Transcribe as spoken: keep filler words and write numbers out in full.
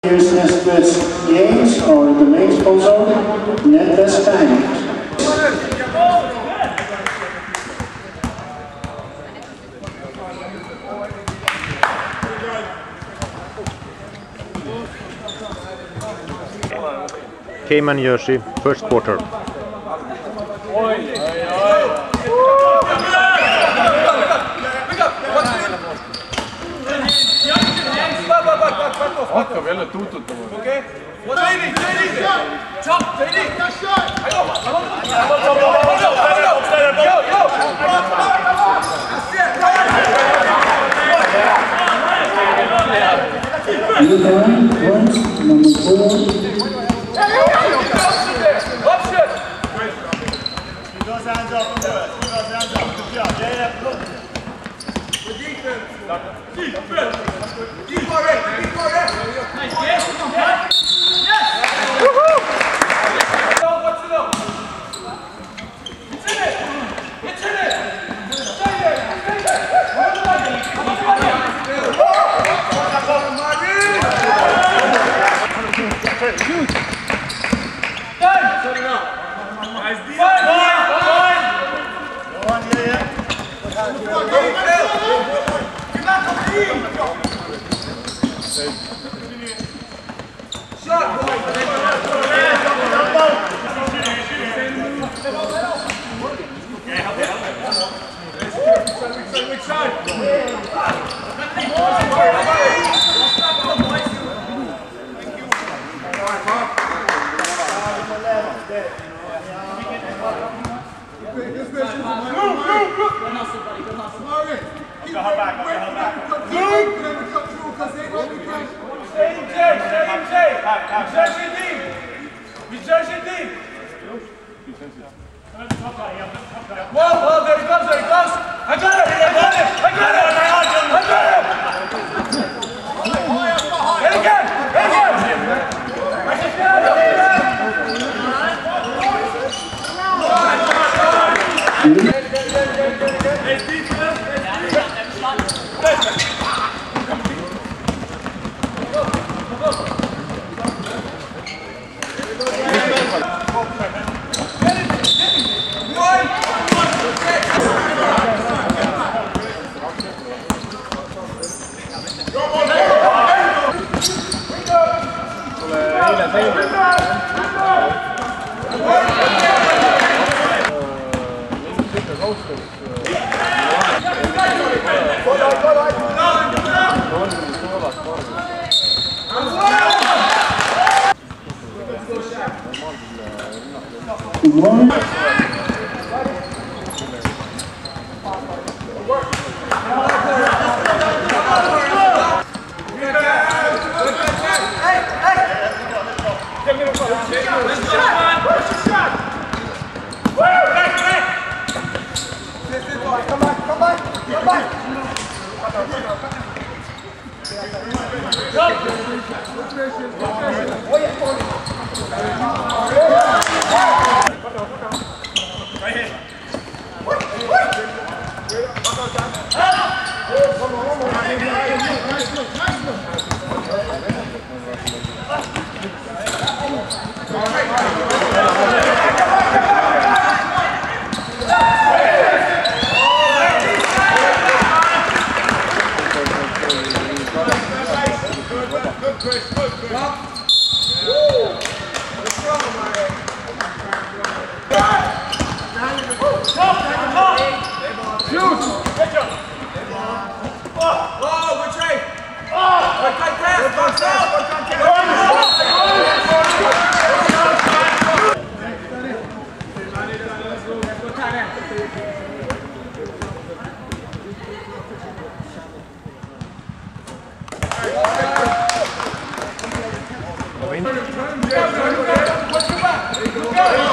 Nestless Games or the main sponsor, Netless Times. Cayman jersey, first quarter. Hakkab jälle tuututama. Okei. Teini, teini! Chop, teini! New line, points, number four. Option! You guys hands up and do it. You guys hands up. Good job. Yeah, yeah. Look. Good defense. Defense. Keep on it. Keep on it. Nice. Yes. Yes. Woohoo! What's it up? It's in it. It's in it. Stay there. Stay there. Shoot. Done. Shut it up. Nice defense. Fine. Fine. Go on. Yeah, yeah. Go, go, go. Get back on the team. Shot, boy. Which side? Whoa, whoa, there he comes, there he comes! I got it, I got it, I got it, I got it, I got it! Hit again, hit again! Go!